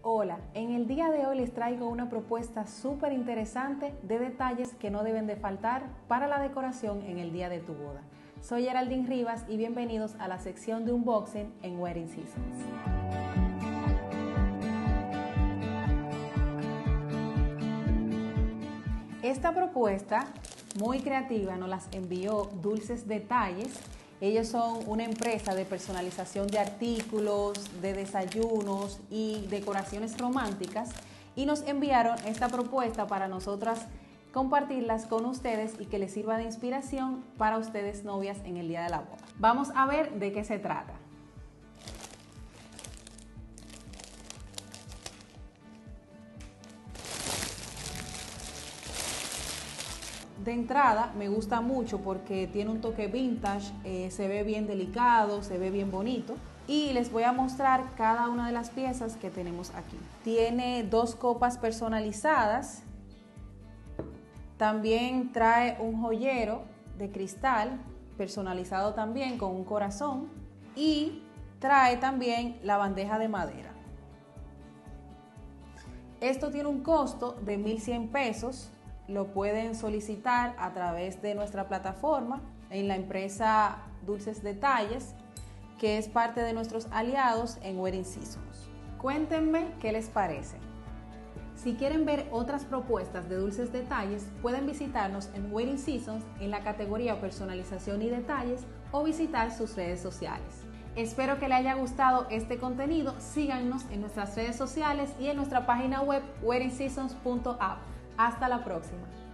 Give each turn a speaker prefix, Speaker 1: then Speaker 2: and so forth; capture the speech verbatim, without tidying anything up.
Speaker 1: Hola, en el día de hoy les traigo una propuesta súper interesante de detalles que no deben de faltar para la decoración en el día de tu boda. Soy Geraldine Rivas y bienvenidos a la sección de unboxing en Wedding Seasons. Esta propuesta muy creativa nos las envió Dulces Detalles. Ellos son una empresa de personalización de artículos, de desayunos y decoraciones románticas y nos enviaron esta propuesta para nosotras compartirlas con ustedes y que les sirva de inspiración para ustedes novias en el día de la boda. Vamos a ver de qué se trata. De entrada me gusta mucho porque tiene un toque vintage, eh, se ve bien delicado, se ve bien bonito y les voy a mostrar cada una de las piezas que tenemos aquí. Tiene dos copas personalizadas, también trae un joyero de cristal personalizado también con un corazón y trae también la bandeja de madera. Esto tiene un costo de mil cien pesos. Lo pueden solicitar a través de nuestra plataforma en la empresa Dulces Detalles, que es parte de nuestros aliados en Wedding Seasons. Cuéntenme qué les parece. Si quieren ver otras propuestas de Dulces Detalles, pueden visitarnos en Wedding Seasons en la categoría Personalización y Detalles o visitar sus redes sociales. Espero que les haya gustado este contenido. Síganos en nuestras redes sociales y en nuestra página web wedding seasons punto app. Hasta la próxima.